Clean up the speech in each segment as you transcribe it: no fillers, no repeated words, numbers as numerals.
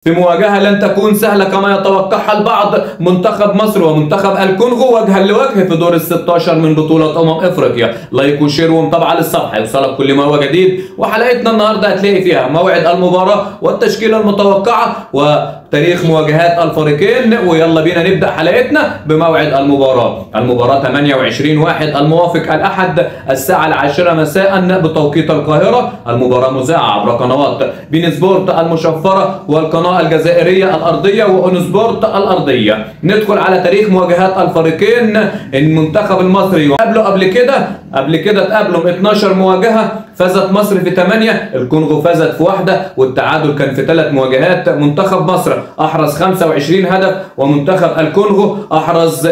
في مواجهة لن تكون سهلة كما يتوقعها البعض. منتخب مصر ومنتخب الكونغو وجها لوجه في دور ال16 من بطولة افريقيا. لايك وشير ومتابعة للصفحة يوصلك كل ما هو جديد. وحلقتنا النهارده هتلاقي فيها موعد المباراة والتشكيلة المتوقعة وتاريخ مواجهات الفريقين. ويلا بينا نبدأ حلقتنا بموعد المباراة. المباراة 28/1 الموافق الأحد الساعة 10 مساء بتوقيت القاهرة. المباراة مذاعة عبر قنوات بين سبورت المشفرة والقناة الجزائرية الأرضية وأون سبورت الأرضية. ندخل على تاريخ مواجهات الفريقين. المنتخب المصري قبل كده اتقابلوا 12 مواجهة، فازت مصر في 8، الكونغو فازت في 1، والتعادل كان في 3 مواجهات. منتخب مصر احرز 25 هدف ومنتخب الكونغو احرز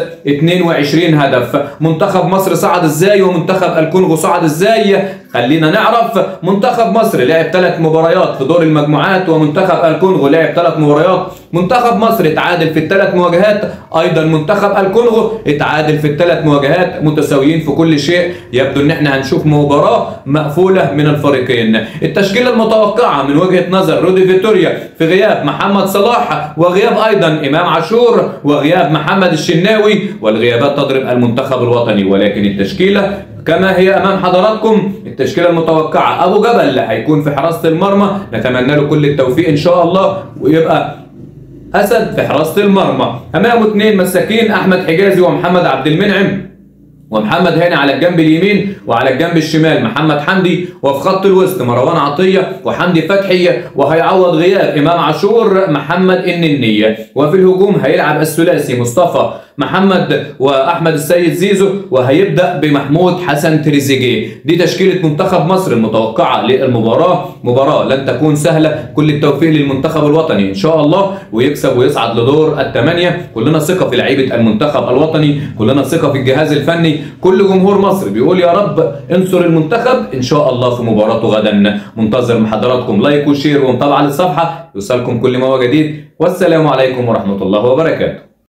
22 هدف. منتخب مصر صعد ازاي ومنتخب الكونغو صعد ازاي؟ خلينا نعرف. منتخب مصر لعب 3 مباريات في دور المجموعات ومنتخب الكونغو لعب 3 مباريات. منتخب مصر اتعادل في ال3 مواجهات، ايضا منتخب الكونغو اتعادل في ال3 مواجهات، متساويين في كل شيء. يبدو ان احنا هنشوف مباراة مقفولة من الفريقين. التشكيلة المتوقعة من وجهة نظر رودي فيتوريا في غياب محمد صلاح وغياب ايضا امام عاشور وغياب محمد الشناوي، والغيابات تضرب المنتخب الوطني. ولكن التشكيلة كما هي امام حضراتكم. التشكيله المتوقعه: ابو جبل هيكون في حراسه المرمى، نتمنى له كل التوفيق ان شاء الله، ويبقى اسد في حراسه المرمى. امامه 2 مساكين: احمد حجازي ومحمد عبد المنعم، ومحمد هاني على الجنب اليمين، وعلى الجنب الشمال محمد حمدي، وفي خط الوسط مروان عطيه وحمدي فتحي، وهيعوض غياب امام عاشور محمد الننيه. وفي الهجوم هيلعب الثلاثي مصطفى محمد واحمد السيد زيزو، وهيبدا بمحمود حسن تريزيجيه. دي تشكيله منتخب مصر المتوقعه للمباراه. مباراه لن تكون سهله، كل التوفيق للمنتخب الوطني ان شاء الله، ويكسب ويصعد لدور ال8. كلنا ثقه في لعيبه المنتخب الوطني، كلنا ثقه في الجهاز الفني، كل جمهور مصر بيقول يا رب انصر المنتخب ان شاء الله في مباراته غدا. منتظر من حضراتكم لايك وشير ومتابعه للصفحه يوصلكم كل ما هو جديد. والسلام عليكم ورحمه الله وبركاته.